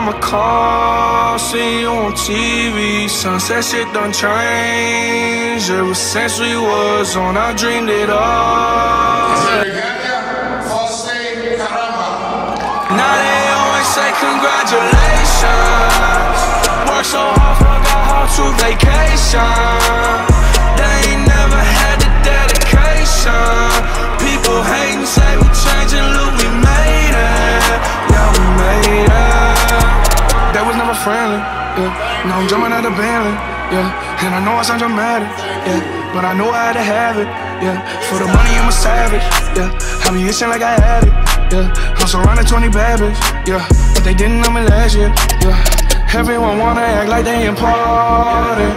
mama call, see you on TV. Sunset shit done changed. Ever since we was on, I dreamed it all. Now they always say congratulations. Work so hard, forgot how to vacation. They ain't never had the dedication. People hating, say we changing, look, we made it. Yeah, we made it. That was never friendly, yeah. Now I'm jumping out the Bentley, yeah. And I know I sound dramatic, yeah, but I know I had to have it, yeah. For the money, I'm a savage, yeah. I be itching like I had it, yeah. I'm surrounded 20 bad bitches, yeah. But they didn't know me last year, yeah. Everyone wanna act like they important,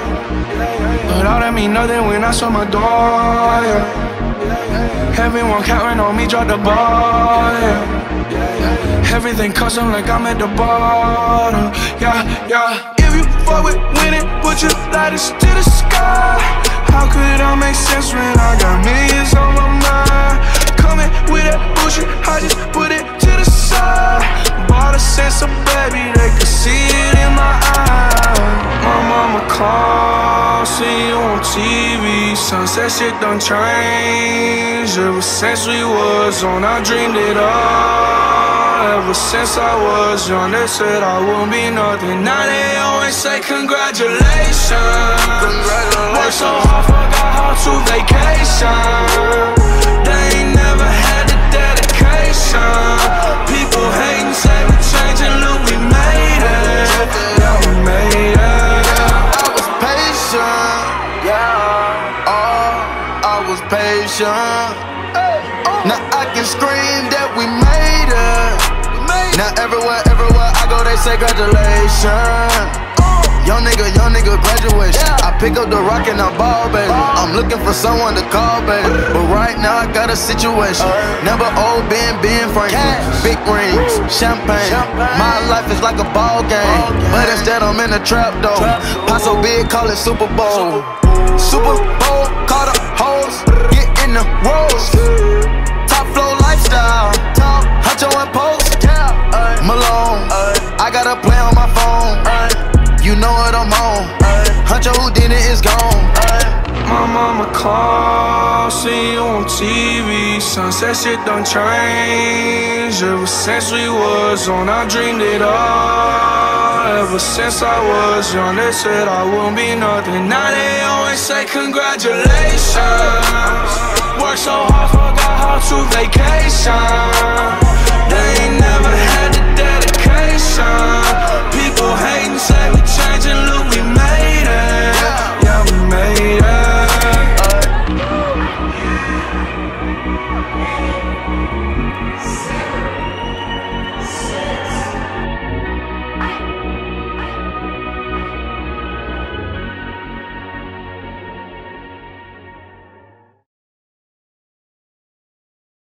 but all that mean nothing when I saw my door, yeah. Everyone counting on me, drop the ball, yeah. Everything custom like I'm at the bottom, yeah, yeah. If you fuck with winning, put your lighters to the sky. How could I make sense when I got millions on my mind? Coming with that bullshit, I just put it to the side. Bought a sense of baby, they could see it in my eyes. My mama call, see you on TV. Sunset shit done changed. Ever since we was on, I dreamed it all. Ever since I was young, they said I wouldn't be nothing. Now they always say congratulations. Work so hard, forgot how to vacation. They ain't never had the dedication. People hating, say we changing, look, we made it. Yeah, we made it. I was patient, yeah. Oh, I was patient. Now I can scream that we made it. Now everywhere I go, they say congratulations. Young nigga graduation. I pick up the rock and I ball, baby. I'm looking for someone to call, baby. But right now I got a situation. Never old Ben Franklin. Big rings, champagne. My life is like a ball game, but instead I'm in a trap though. Pot so big, call it Super Bowl. Super Bowl, call the hoes, get in the rolls. Top flow lifestyle, Huncho and Post, Malone. I got a play on my phone. You know what I'm on. Huncho Houdini is gone. My mama call, see you on TV. Sunset shit done changed. Ever since we was on, I dreamed it all. Ever since I was young, they said I wouldn't be nothing. Now they always say congratulations. Work so hard, forgot how to vacation.